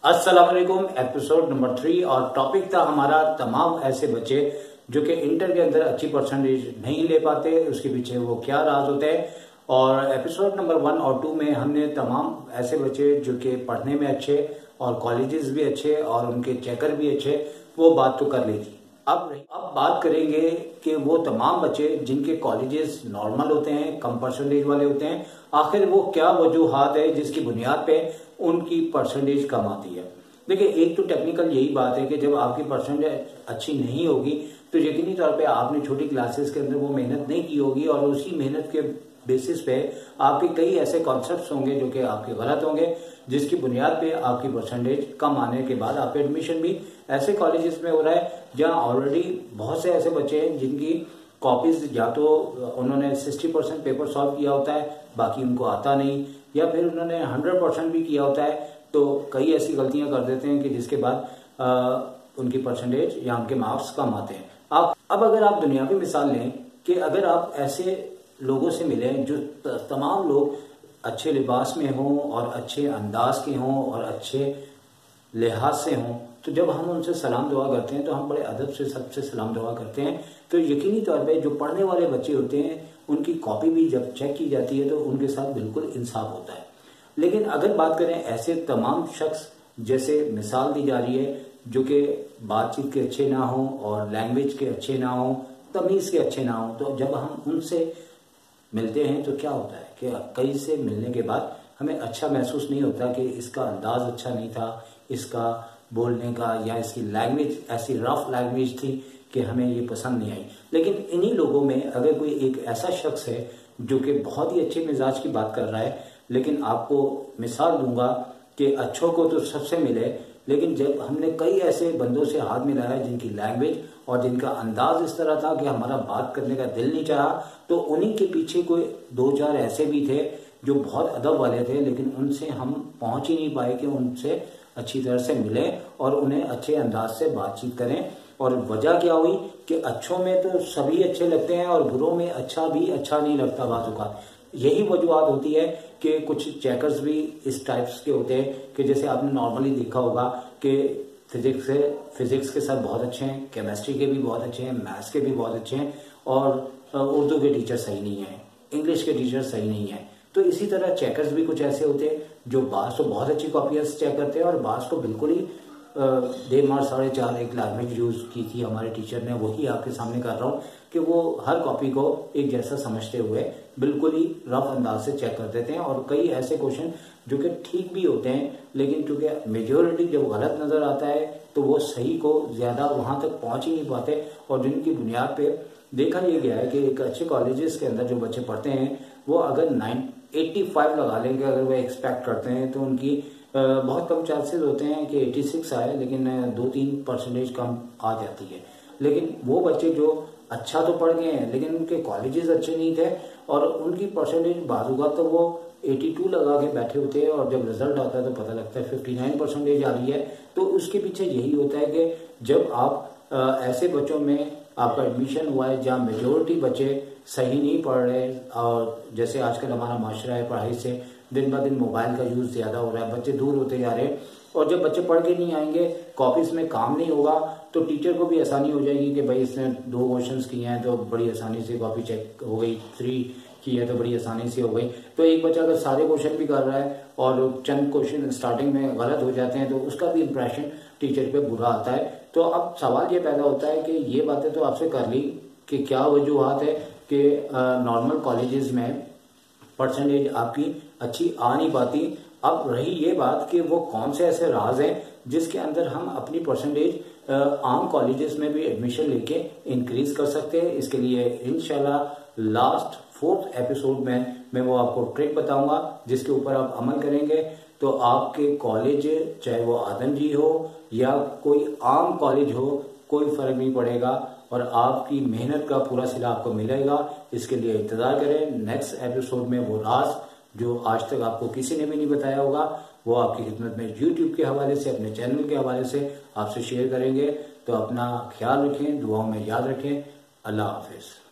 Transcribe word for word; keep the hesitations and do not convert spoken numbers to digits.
अस्सलाम वालेकुम। Episode number three और टॉपिक था हमारा तमाम ऐसे बच्चे जो कि इंटर के अंदर अच्छी परसेंटेज नहीं ले पाते, उसके पीछे वो क्या राज होते हैं। और एपिसोड नंबर वन और टू में हमने तमाम ऐसे बच्चे जो कि पढ़ने में अच्छे और कॉलेजेस भी अच्छे और उनके चेकर भी अच्छे, वो बात तो कर ली थी। अब अब बात करेंगे कि वो तमाम बच्चे जिनके कॉलेजेस नॉर्मल होते हैं, कम परसेंटेज वाले होते हैं, आखिर वो क्या वजूहात है जिसकी बुनियाद पे उनकी परसेंटेज कम आती है। देखिए, एक तो टेक्निकल यही बात है कि जब आपकी परसेंटेज अच्छी नहीं होगी तो यकीनी तौर पे आपने छोटी क्लासेस के अंदर वो मेहनत नहीं की होगी और उसी मेहनत के बेसिस पे आपके कई ऐसे कॉन्सेप्ट्स होंगे जो कि आपके गलत होंगे, जिसकी बुनियाद पे आपकी परसेंटेज कम आने के बाद आपका एडमिशन भी ऐसे कॉलेजेस में हो रहा है जहां ऑलरेडी बहुत से ऐसे बच्चे हैं जिनकी कॉपीज या तो उन्होंने साठ परसेंट पेपर सॉल्व किया होता है, बाकी उनको आता नहीं, या फिर उन्होंने सौ परसेंट भी किया होता है तो कई ऐसी गलतियां कर देते हैं कि जिसके बाद आ, उनकी परसेंटेज या उनके मार्क्स कम आते हैं। आप अब अगर आप दुनियावी मिसाल लें कि अगर आप ऐसे लोगों से मिलें जो तमाम लोग अच्छे लिबास में हों और अच्छे अंदाज के हों और अच्छे लिहाज से हों, तो जब हम उनसे सलाम दुआ करते हैं तो हम बड़े अदब से सबसे सलाम दुआ करते हैं। तो यकीनी तौर पे जो पढ़ने वाले बच्चे होते हैं उनकी कॉपी भी जब चेक की जाती है तो उनके साथ बिल्कुल इंसाफ होता है। लेकिन अगर बात करें ऐसे तमाम शख्स जैसे मिसाल दी जा रही है जो कि बातचीत के अच्छे ना हो और लैंग्वेज के अच्छे ना हो, तमीज के अच्छे ना हो, तो जब हम उनसे मिलते हैं तो क्या होता है कि कई से मिलने के बाद हमें अच्छा महसूस नहीं होता कि इसका अंदाज अच्छा नहीं था, इसका बोलने का या इसकी लैंग्वेज ऐसी रफ लैंग्वेज थी कि हमें ये पसंद नहीं आई। लेकिन इन्हीं लोगों में अगर कोई एक ऐसा शख्स है जो कि बहुत ही अच्छे मिजाज की बात कर रहा है, लेकिन आपको मिसाल दूंगा कि अच्छों को तो सबसे मिले, लेकिन जब हमने कई ऐसे बंदों से हाथ मिलाया जिनकी लैंग्वेज और जिनका अंदाज इस तरह था कि हमारा बात करने का दिल नहीं चाहा, तो उन्हीं के पीछे कोई दो चार ऐसे भी थे जो बहुत अदब वाले थे, लेकिन उनसे हम पहुंच ही नहीं पाए कि उनसे अच्छी तरह से मिलें और उन्हें अच्छे अंदाज से बातचीत करें। और वजह क्या हुई कि अच्छों में तो सभी अच्छे लगते हैं और बुरों में अच्छा भी अच्छा नहीं लगता बाज़-औक़ात। यही वजूहत होती है कि कुछ चेकर्स भी इस टाइप्स के होते हैं कि जैसे आपने नॉर्मली देखा होगा कि फिजिक्स से फिजिक्स के सर बहुत अच्छे हैं, केमिस्ट्री के भी बहुत अच्छे हैं, मैथ्स के भी बहुत अच्छे हैं, और उर्दू के टीचर सही नहीं है, इंग्लिश के टीचर सही नहीं है। तो इसी तरह चेकर्स भी कुछ ऐसे होते हैं जो बास को बहुत अच्छी कॉपीज चेक करते हैं और बास को बिल्कुल ही डेढ़ मार्च साढ़े चार एक लैंग्वेज यूज की थी हमारे टीचर ने, वही आपके सामने कर रहा हूँ कि वो हर कॉपी को एक जैसा समझते हुए बिल्कुल ही रफ अंदाज से चेक कर देते हैं। और कई ऐसे क्वेश्चन जो कि ठीक भी होते हैं, लेकिन चूंकि मेजोरिटी जब गलत नजर आता है तो वो सही को ज्यादा वहां तक पहुंच ही नहीं पाते, और जिनकी बुनियाद पे देखा यह गया है कि एक अच्छे कॉलेजेस के अंदर जो बच्चे पढ़ते हैं वो अगर नाइन एट्टी फाइव लगा लेंगे, अगर वो एक्सपेक्ट करते हैं, तो उनकी बहुत कम चांसेस होते हैं कि छियासी आए, लेकिन दो तीन परसेंटेज कम आ जाती है। लेकिन वो बच्चे जो अच्छा तो पढ़ गए हैं लेकिन उनके कॉलेजेस अच्छे नहीं थे और उनकी परसेंटेज बाजूगा तो वो बयासी लगा के बैठे होते हैं और जब रिजल्ट आता है तो पता लगता है उनसठ परसेंटेज आ रही है। तो उसके पीछे यही होता है कि जब आप आ, ऐसे बच्चों में आपका एडमिशन हुआ है जहाँ मेजोरिटी बच्चे सही नहीं पढ़ रहे, और जैसे आजकल हमारा माशरा है पढ़ाई से दिन ब दिन मोबाइल का यूज ज्यादा हो रहा है, बच्चे दूर होते जा रहे हैं, और जब बच्चे पढ़ के नहीं आएंगे, कॉपीज में काम नहीं होगा, तो टीचर को भी आसानी हो जाएगी कि भाई इसने दो क्वेश्चंस किए हैं तो बड़ी आसानी से कॉपी चेक हो गई, थ्री की है तो बड़ी आसानी से हो गई। तो एक बच्चा अगर सारे क्वेश्चन भी कर रहा है और चंद क्वेश्चन स्टार्टिंग में गलत हो जाते हैं तो उसका भी इंप्रेशन टीचर पे बुरा आता है। तो अब सवाल ये पैदा होता है कि ये बातें तो आपसे कर ली कि क्या वजूहत है कि नॉर्मल कॉलेजेस में परसेंटेज आपकी अच्छी आ नहीं पाती। अब रही ये बात कि वो कौन से ऐसे राज हैं जिसके अंदर हम अपनी परसेंटेज आम कॉलेजेस में भी एडमिशन लेके इंक्रीज कर सकते हैं। इसके लिए इंशाल्लाह लास्ट फोर्थ एपिसोड में मैं वो आपको ट्रिक बताऊंगा जिसके ऊपर आप अमल करेंगे तो आपके कॉलेज, चाहे वो आदम जी हो या कोई आम कॉलेज हो, कोई फर्क नहीं पड़ेगा और आपकी मेहनत का पूरा सिला आपको मिलेगा। इसके लिए इंतजार करें, नेक्स्ट एपिसोड में वो राज जो आज तक आपको किसी ने भी नहीं बताया होगा वो आपकी खिदमत में यूट्यूब के हवाले से, अपने चैनल के हवाले से आपसे शेयर करेंगे। तो अपना ख्याल रखें, दुआओं में याद रखें। अल्लाह हाफिज।